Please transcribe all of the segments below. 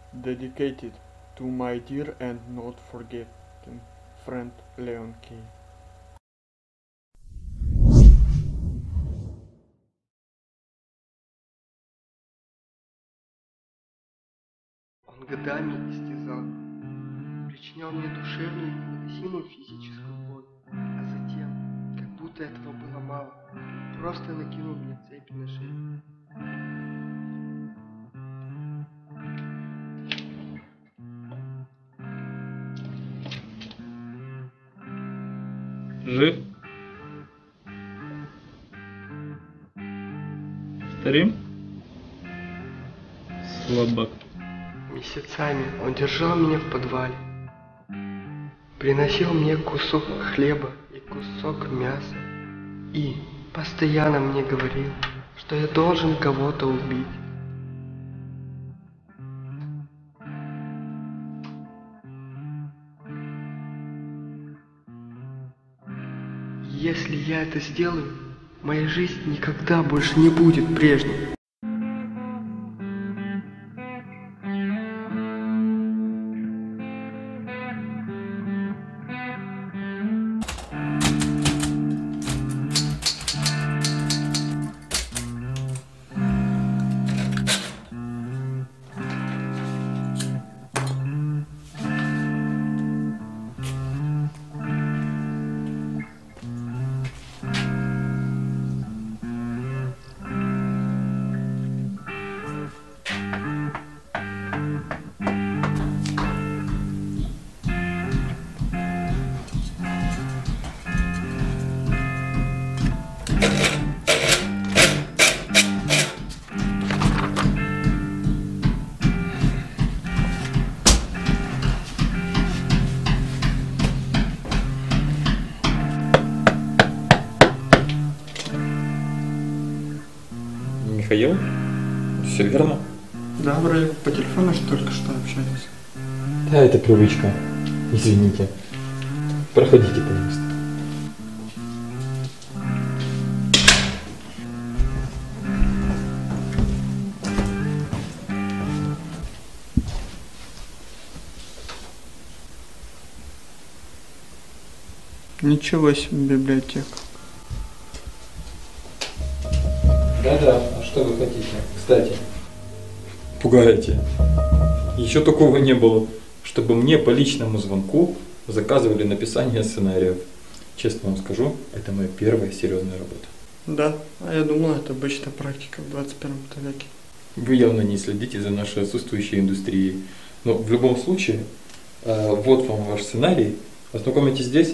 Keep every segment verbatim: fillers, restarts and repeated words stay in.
dedicated to my dear and not forgotten friend Leon K. Он годами истязал, причинял мне душевную и невыносимую физическую боль, а затем, как будто этого было мало, просто накинул мне цепи на шею. Жив? Повторим? Слабак. Месяцами он держал меня в подвале, приносил мне кусок хлеба и кусок мяса и постоянно мне говорил, что я должен кого-то убить. Если я это сделаю, моя жизнь никогда больше не будет прежней. Михаил? Все верно? Да, вроде по телефону что только что общались. Да, это привычка. Извините. Проходите, пожалуйста. Ничего себе библиотека. Да-да, а что вы хотите? Кстати, пугаете. Еще такого не было, чтобы мне по личному звонку заказывали написание сценариев. Честно вам скажу, это моя первая серьезная работа. Да, а я думал, это обычная практика в двадцать первом веке. Вы явно не следите за нашей отсутствующей индустрией. Но в любом случае, э, вот вам ваш сценарий. Ознакомитесь здесь.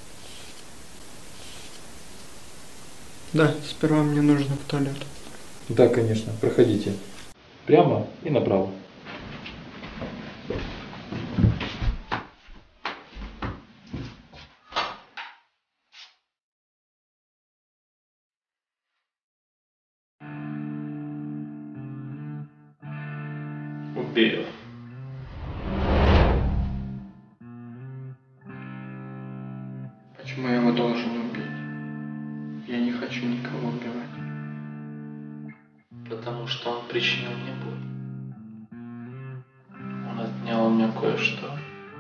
Да, сперва мне нужно в туалет. Да, конечно, проходите. Прямо и направо. Убей его. Почему я его должен убить? Я не хочу никого убивать. Потому что он причинил мне боль. Он отнял у меня кое-что,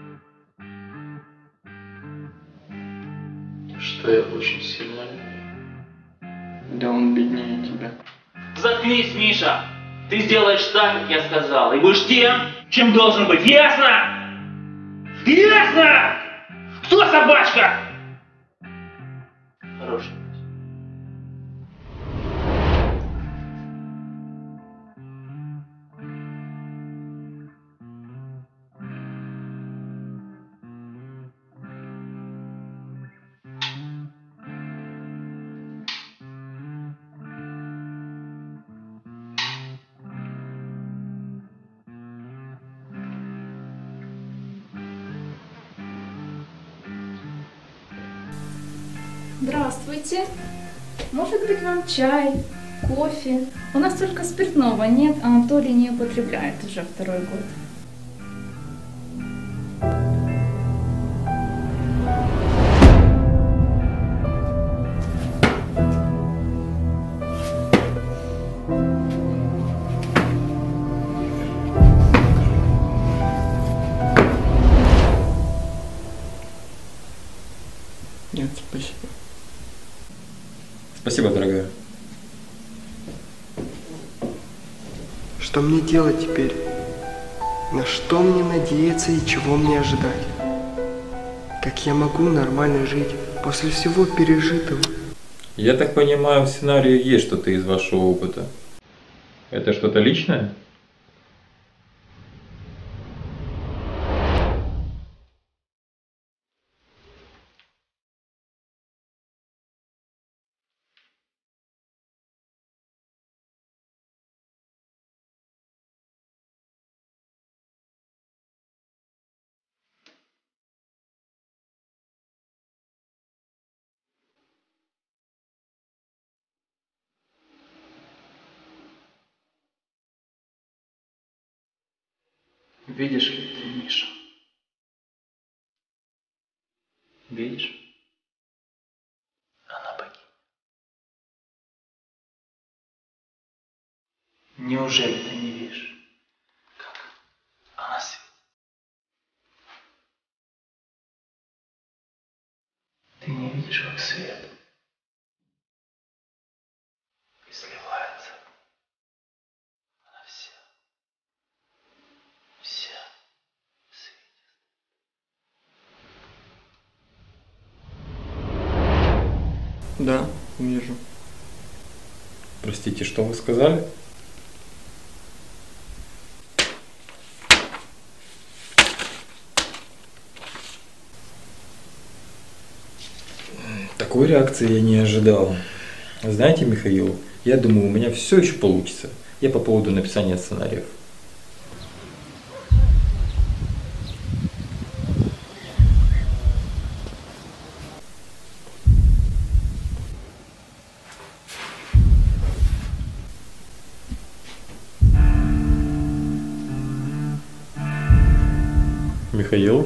что я очень сильно люблю. Да он беднее тебя. Заткнись, Миша! Ты сделаешь так, как я сказал, и будешь тем, чем должен быть. Ясно? Ясно? Кто собачка? Хороший. Здравствуйте. Может быть, вам чай, кофе? У нас только спиртного нет, а Анатолий не употребляет уже второй год. спасибо. Спасибо, дорогая. Что мне делать теперь? На что мне надеяться и чего мне ожидать? Как я могу нормально жить после всего пережитого? Я так понимаю, в сценарии есть что-то из вашего опыта. Это что-то личное? Видишь ли ты, Миша? Видишь? Она богиня. Неужели ты не видишь, как она светит? Ты не видишь, как свет и сливается. Она вся, вся светит. Да, вижу. Простите, что вы сказали? Такой реакции я не ожидал. Знаете, Михаил, я думаю, у меня все еще получится. Я по поводу написания сценариев. Михаил?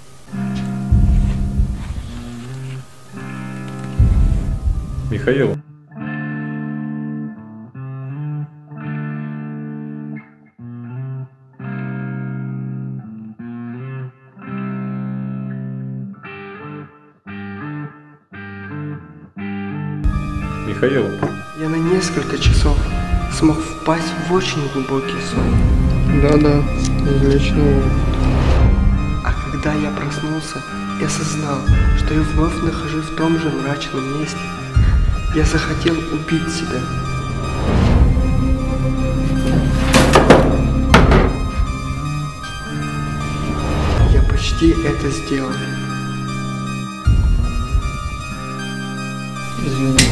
Михаил? Михаил? Я на несколько часов смог впасть в очень глубокий сон. Да-да, из личного опыта. А когда я проснулся и осознал, что я вновь нахожусь в том же мрачном месте, я захотел убить себя. Я почти это сделал. Извините.